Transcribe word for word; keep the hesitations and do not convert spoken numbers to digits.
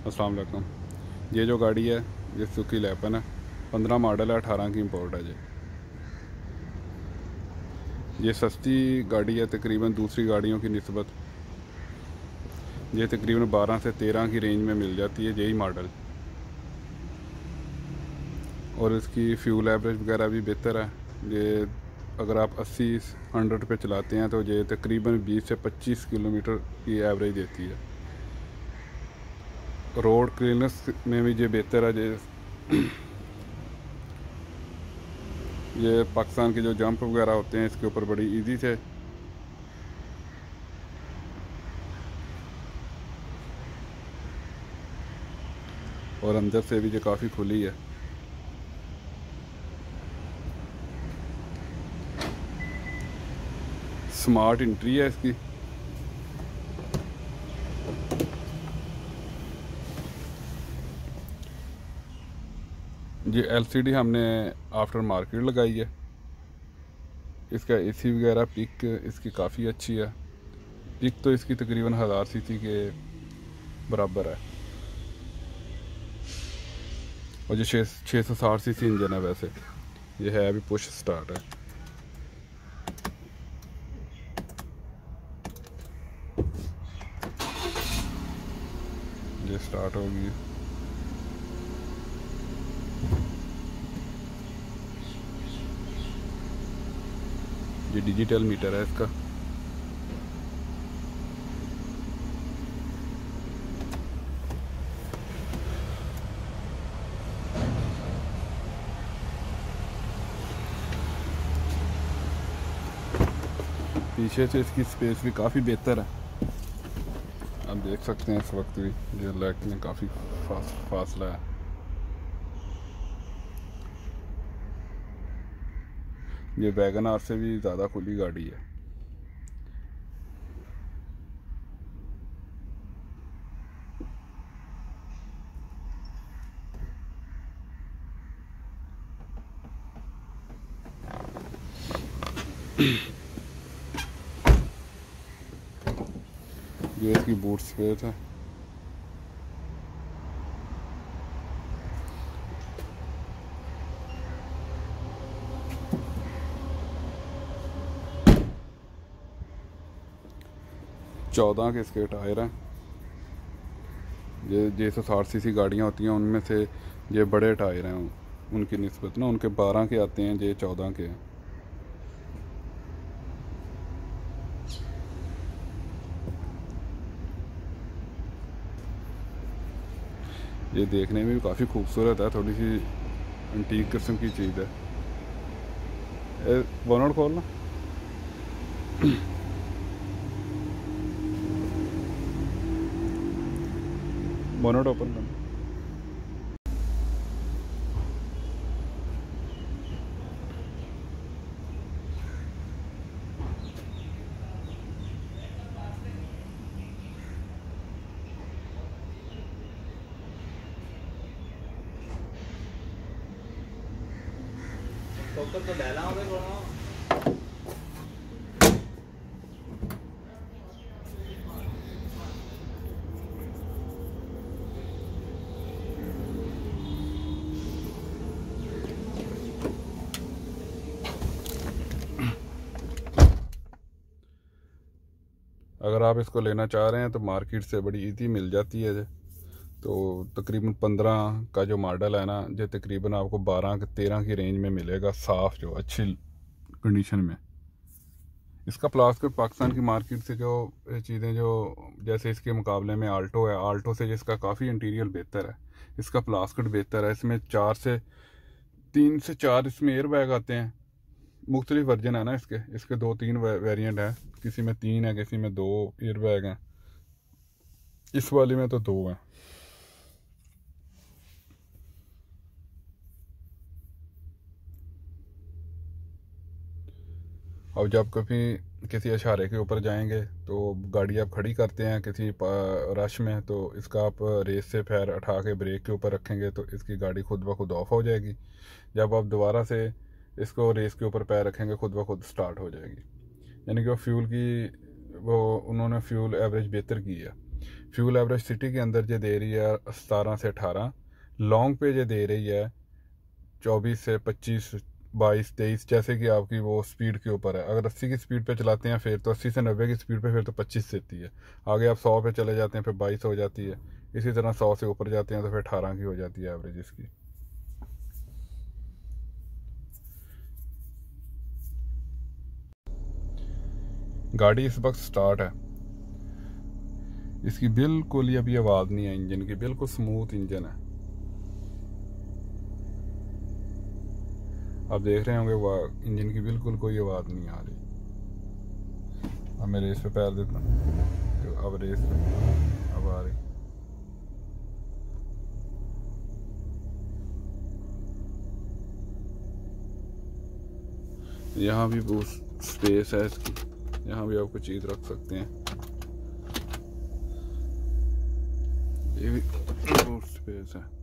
अस्सलाम वालेकुम। ये जो गाड़ी है ये सुजुकी लैपन है, पंद्रह मॉडल है, अठारह की इंपोर्ट है। जी ये सस्ती गाड़ी है तकरीबन दूसरी गाड़ियों की निस्बत। ये तकरीबन बारह से तेरह की रेंज में मिल जाती है यही मॉडल, और इसकी फ्यूल एवरेज वगैरह भी बेहतर है। ये अगर आप अस्सी हंड्रेड पे चलाते हैं तो ये तकरीबन बीस से पच्चीस किलोमीटर की एवरेज देती है। रोड क्लीननेस में भी ये बेहतर है। ये ये पाकिस्तान के जो जंप वगैरह होते हैं इसके ऊपर बड़ी इजी से और अंदर से भी ये काफ़ी खुली है। स्मार्ट एंट्री है इसकी। ये एलसीडी हमने आफ्टर मार्केट लगाई है। इसका एसी वगैरह पिक इसकी काफ़ी अच्छी है। पिक तो इसकी तकरीबन हज़ार सीसी के बराबर है, और जो छः छः सौ साठ सी सी इंजन है। वैसे ये है अभी पुश स्टार्ट है। ये स्टार्ट होगी। ये डिजिटल मीटर है इसका। पीछे से इसकी स्पेस भी काफ़ी बेहतर है। आप देख सकते हैं इस वक्त भी ये लेग में काफ़ी फास, फासला है। ये वैगन आर से भी ज़्यादा खुली गाड़ी है। ये इसकी बूट स्पेस है। चौदह के इसके टायर हैं। ये जैसे साठ सी सी गाड़ियाँ होती हैं उनमें से ये बड़े टायर हैं उनकी निस्बत ना, उनके बारह के आते हैं, ये चौदह के हैं। ये देखने में भी काफ़ी खूबसूरत है, थोड़ी सी एंटीक किस्म की चीज़ है। बोनट खोलना। बोनट ओपन करना। तो तो ले लाओ देखो ना। अगर आप इसको लेना चाह रहे हैं तो मार्केट से बड़ी इजी मिल जाती है। तो तकरीबन पंद्रह का जो मॉडल है ना, जो तकरीबन आपको बारह तेरह की रेंज में मिलेगा, साफ़ जो अच्छी कंडीशन में। इसका प्लास्टिक पाकिस्तान की मार्केट से जो चीज़ें जो जैसे इसके मुकाबले में आल्टो है, आल्टो से जिसका काफ़ी इंटीरियर बेहतर है, इसका प्लास्टिक बेहतर है। इसमें चार से तीन से चार इसमें एयर बैग आते हैं। मुख्तलिफ वर्जन है ना इसके इसके दो तीन वेरिएंट है, किसी में तीन है, किसी में दो एयर बैग हैं, इस वाले में तो दो हैं। अब जब कभी किसी इशारे के ऊपर जाएंगे तो गाड़ी आप खड़ी करते हैं किसी रश में, तो इसका आप रेस से पैर उठा के ब्रेक के ऊपर रखेंगे तो इसकी गाड़ी खुद ब खुद ऑफ हो जाएगी। जब आप दोबारा से इसको रेस के ऊपर पैर रखेंगे खुद ब खुद स्टार्ट हो जाएगी। यानी कि वो फ्यूल की वो उन्होंने फ्यूल एवरेज बेहतर की है। फ्यूल एवरेज सिटी के अंदर जो दे रही है सतारह से अठारह, लॉन्ग पे जो दे रही है चौबीस से पच्चीस, बाईस, तेईस, जैसे कि आपकी वो स्पीड के ऊपर है। अगर अस्सी की स्पीड पे चलाते हैं फिर तो अस्सी से नब्बे की स्पीड पे फिर तो पच्चीस देती है। आगे आप सौ पे चले जाते हैं फिर बाईस हो जाती है। इसी तरह सौ से ऊपर जाते हैं तो फिर अठारह की हो जाती है एवरेज इसकी। गाड़ी इस वक्त स्टार्ट है, इसकी बिल्कुल ही अभी आवाज़ नहीं है इंजन की, बिल्कुल स्मूथ इंजन है। आप देख रहे होंगे वह इंजन की बिल्कुल कोई आवाज़ नहीं आ रही। अब मैं रेस पे पैर देता हूँ तो अब रेस पे अब आ रही। यहाँ भी बहुत स्पेस है इसकी, यहाँ भी आप कुछ चीज़ रख सकते हैं। ये भी बहुत स्पेस है।